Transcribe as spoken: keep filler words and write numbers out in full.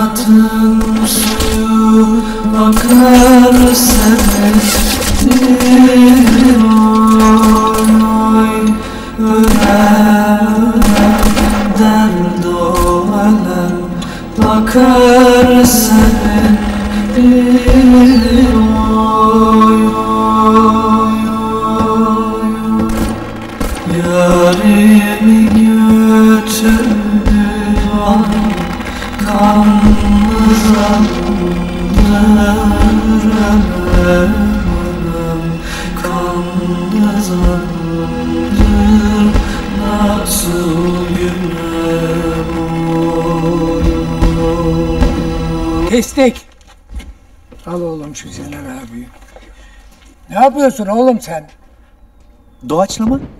Hayatın suyu akar sepetin, oy oy. Ölen dert o alem akar sepetin, oy oy oy. Yarimi götürdü bana kanlı zandır, ölem ölem kanlı zandır, nasıl günem oy oy. Kestik. Al oğlum şu Zeynep abi. Ne yapıyorsun oğlum sen? Doğaçlama.